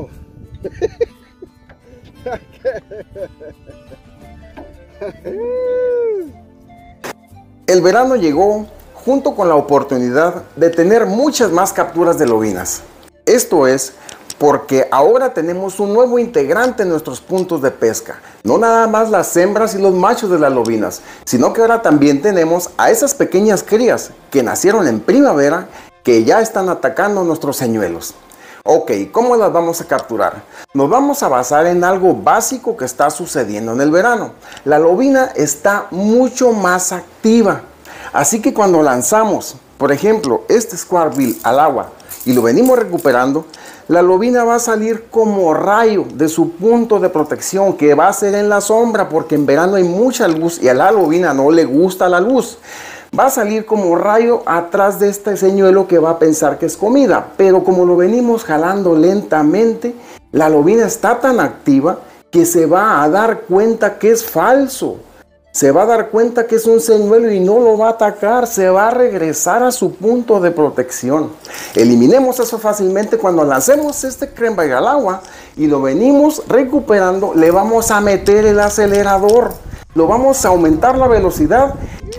wow. El verano llegó junto con la oportunidad de tener muchas más capturas de lobinas. Esto es porque ahora tenemos un nuevo integrante en nuestros puntos de pesca. No nada más las hembras y los machos de las lobinas, sino que ahora también tenemos a esas pequeñas crías que nacieron en primavera que ya están atacando nuestros señuelos. Ok, ¿cómo las vamos a capturar? Nos vamos a basar en algo básico que está sucediendo en el verano. La lobina está mucho más activa. Así que cuando lanzamos, por ejemplo, este squartbill al agua y lo venimos recuperando, la lobina va a salir como rayo de su punto de protección, que va a ser en la sombra, porque en verano hay mucha luz y a la lobina no le gusta la luz. Va a salir como rayo atrás de este señuelo que va a pensar que es comida, pero como lo venimos jalando lentamente, la lobina está tan activa que se va a dar cuenta que es falso. Se va a dar cuenta que es un señuelo y no lo va a atacar, se va a regresar a su punto de protección. Eliminemos eso fácilmente cuando lancemos este cranbait al agua y lo venimos recuperando. Le vamos a meter el acelerador, lo vamos a aumentar la velocidad.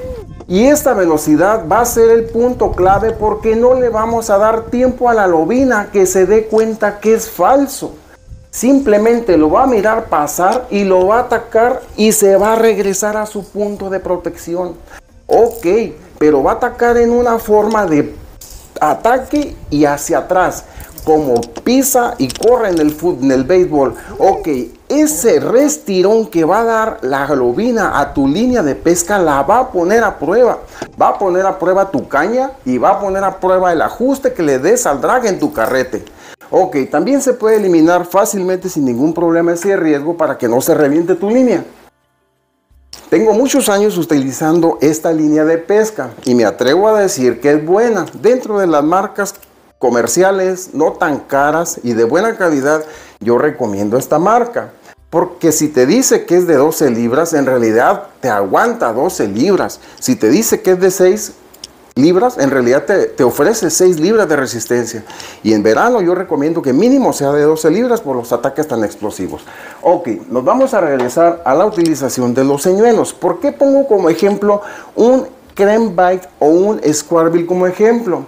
Y esta velocidad va a ser el punto clave porque no le vamos a dar tiempo a la lobina que se dé cuenta que es falso. Simplemente lo va a mirar pasar y lo va a atacar y se va a regresar a su punto de protección. Ok, pero va a atacar en una forma de ataque y hacia atrás, como pisa y corre en el béisbol. Ok, ese restirón que va a dar la lobina a tu línea de pesca la va a poner a prueba. Va a poner a prueba tu caña y va a poner a prueba el ajuste que le des al drag en tu carrete. Ok, también se puede eliminar fácilmente sin ningún problema ese riesgo para que no se reviente tu línea. Tengo muchos años utilizando esta línea de pesca y me atrevo a decir que es buena. Dentro de las marcas comerciales, no tan caras y de buena calidad, yo recomiendo esta marca. Porque si te dice que es de 12 libras, en realidad te aguanta 12 libras. Si te dice que es de 6 libras, en realidad te ofrece 6 libras de resistencia. Y en verano yo recomiendo que mínimo sea de 12 libras por los ataques tan explosivos. Ok, nos vamos a regresar a la utilización de los señuelos. ¿Por qué pongo como ejemplo un cranbait o un squartbill como ejemplo?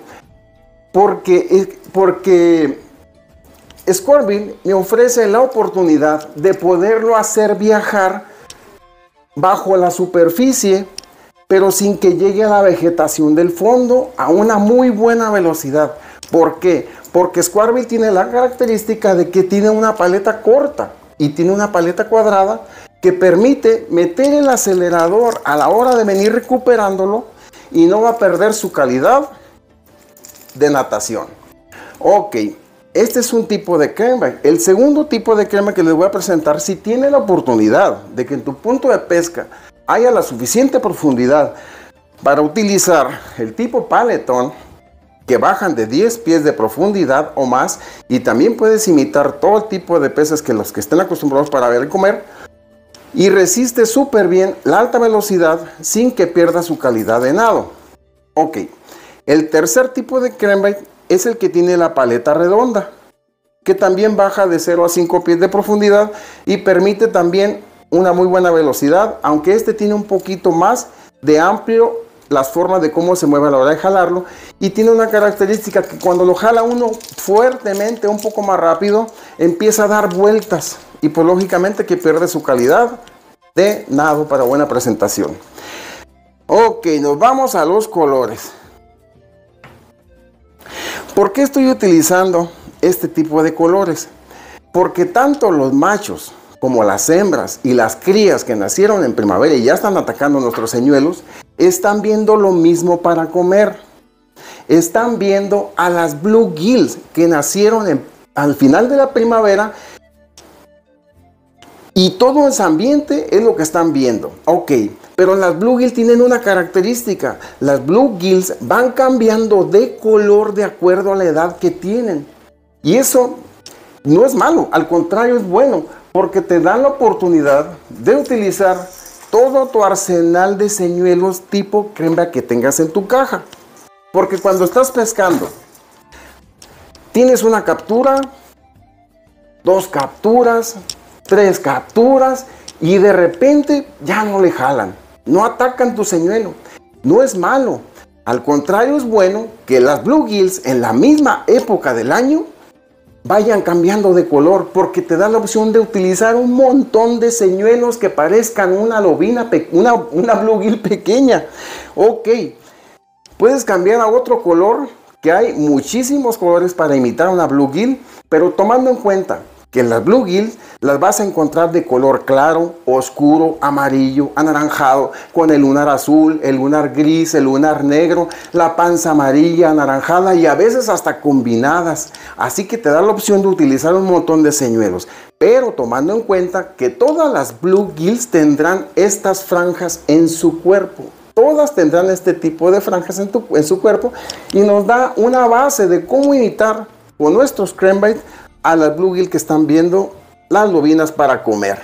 Porque squartbill me ofrece la oportunidad de poderlo hacer viajar bajo la superficie, pero sin que llegue a la vegetación del fondo a una muy buena velocidad. ¿Por qué? Porque squartbill tiene la característica de que tiene una paleta corta y tiene una paleta cuadrada que permite meter el acelerador a la hora de venir recuperándolo y no va a perder su calidad de natación. Ok, este es un tipo de cranbait. El segundo tipo de cranbait que les voy a presentar, si tiene la oportunidad de que en tu punto de pesca haya la suficiente profundidad para utilizar el tipo Paletón, que bajan de 10 pies de profundidad o más, y también puedes imitar todo el tipo de peces que los que estén acostumbrados para ver y comer, y resiste súper bien la alta velocidad sin que pierda su calidad de nado. Ok, el tercer tipo de cranbait es el que tiene la paleta redonda, que también baja de 0 a 5 pies de profundidad y permite también una muy buena velocidad, aunque este tiene un poquito más de amplio las formas de cómo se mueve a la hora de jalarlo, y tiene una característica que cuando lo jala uno fuertemente, un poco más rápido, empieza a dar vueltas y pues lógicamente que pierde su calidad de nado para buena presentación. Ok, nos vamos a los colores. ¿Por qué estoy utilizando este tipo de colores? Porque tanto los machos como las hembras y las crías que nacieron en primavera y ya están atacando nuestros señuelos, están viendo lo mismo para comer. Están viendo a las bluegills que nacieron al final de la primavera, y todo ese ambiente es lo que están viendo. Ok, pero las bluegills tienen una característica. Las bluegills van cambiando de color de acuerdo a la edad que tienen. Y eso no es malo, al contrario es bueno, porque te dan la oportunidad de utilizar todo tu arsenal de señuelos tipo cranbait que tengas en tu caja. Porque cuando estás pescando, tienes una captura, 2 capturas, 3 capturas y de repente ya no le jalan, no atacan tu señuelo. No es malo, al contrario es bueno que las bluegills en la misma época del año vayan cambiando de color, porque te da la opción de utilizar un montón de señuelos que parezcan una lobina, una bluegill pequeña. Ok, puedes cambiar a otro color, que hay muchísimos colores para imitar una bluegill, pero tomando en cuenta que las bluegills las vas a encontrar de color claro, oscuro, amarillo, anaranjado, con el lunar azul, el lunar gris, el lunar negro, la panza amarilla, anaranjada y a veces hasta combinadas. Así que te da la opción de utilizar un montón de señuelos, pero tomando en cuenta que todas las bluegills tendrán estas franjas en su cuerpo. Todas tendrán este tipo de franjas en su cuerpo y nos da una base de cómo imitar con nuestros crankbait a las bluegill que están viendo las lobinas para comer.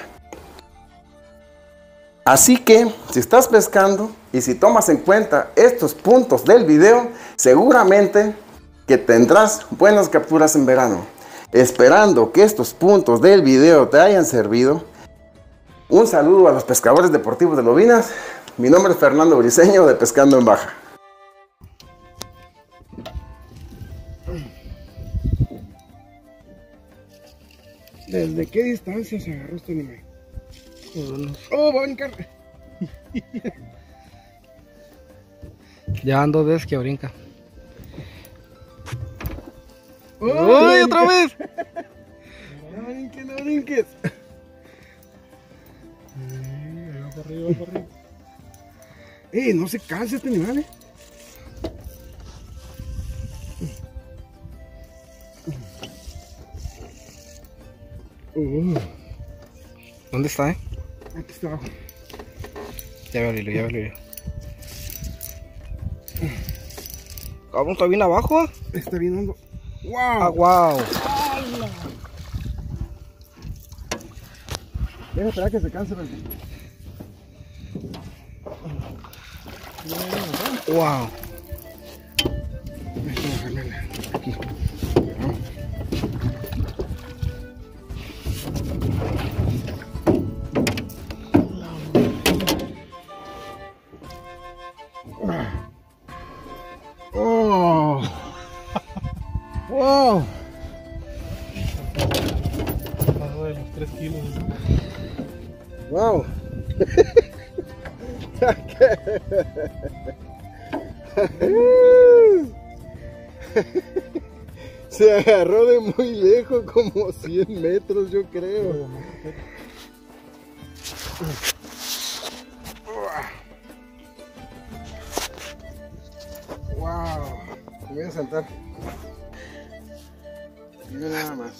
Así que si estás pescando y si tomas en cuenta estos puntos del video, seguramente que tendrás buenas capturas en verano. Esperando que estos puntos del video te hayan servido. Un saludo a los pescadores deportivos de lobinas. Mi nombre es Fernando Briceño de Pescando en Baja. ¿Desde qué distancia se agarró este animal? ¡Oh, va a brincar! Ya ando veces que brinca. ¡Uy, otra vez! No brinques, no brinques. Ahí va para arriba, va para arriba. No se cansa este animal, ¿Dónde está, Aquí está abajo. Ya veo el hilo, ya veo el hilo. Cabrón, está bien abajo. Está bien hondo. ¡Wow! Ah, wow. Deja esperar que se canse. Wow. Aquí. ¡Oh! ¡Wow! Pasó de los 3 kilos. ¡Wow! Se agarró de muy lejos, como 100 metros yo creo. ¡Wow! Me voy a sentar. Mira nada más.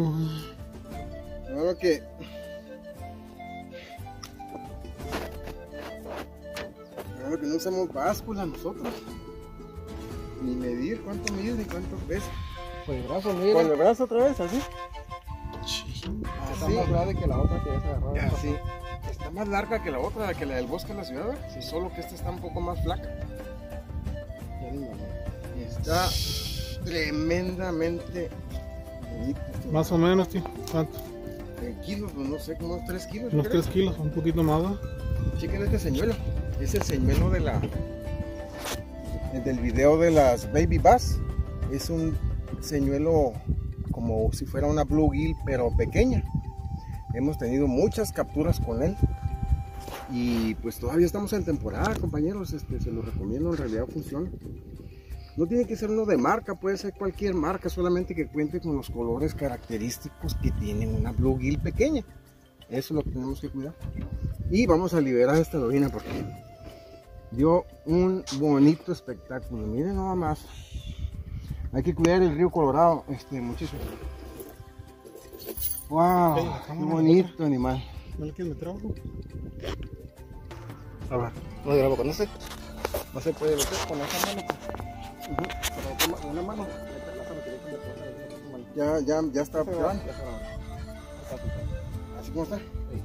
Ahora que... Ahora que no usamos báscula nosotros. Ni medir cuánto mide ni cuánto pesa. Con el brazo, mira. Con el brazo otra vez, así. Está más grande que la otra que ya se agarró. Así. Está más larga que la otra, que la del bosque de la ciudad, ¿verdad? Sí. Solo que esta está un poco más flaca. Y está tremendamente bonito. Más o menos, tío. ¿Cuánto? En kilos, pues no sé, como unos 3 kilos. Unos 3 kilos, un poquito más, ¿no? Chequen este señuelo. Es el señuelo de del video de las baby bass. Es un señuelo como si fuera una bluegill, pero pequeña. Hemos tenido muchas capturas con él. Y pues todavía estamos en temporada, compañeros. Se los recomiendo, en realidad funciona. No tiene que ser uno de marca, puede ser cualquier marca, solamente que cuente con los colores característicos que tiene una bluegill pequeña. Eso es lo que tenemos que cuidar. Y vamos a liberar esta lobina porque dio un bonito espectáculo. Miren nada más. Hay que cuidar el río Colorado, muchachos. Wow, qué bonito animal. ¿No le quieres meter algo? A ver, no grabo con ese. No se puede meter con esa mano. Con una mano. Ya está aplicado. ¿Así como está? Sí.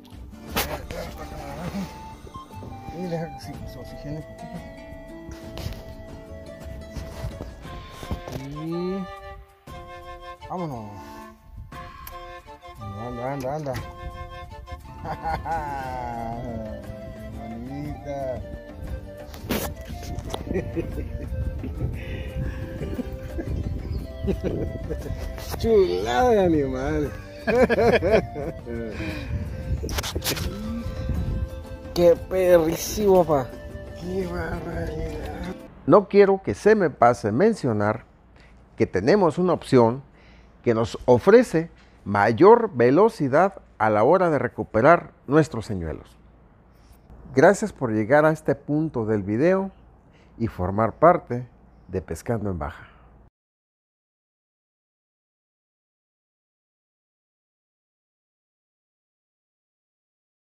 Y deja que se oxigene un poquito. Y vámonos. Anda. Bonita. Chulada de animal. Qué perrísimo, pa. Qué barbaridad. No quiero que se me pase mencionar que tenemos una opción que nos ofrece mayor velocidad a la hora de recuperar nuestros señuelos. Gracias por llegar a este punto del video y formar parte de Pescando en Baja.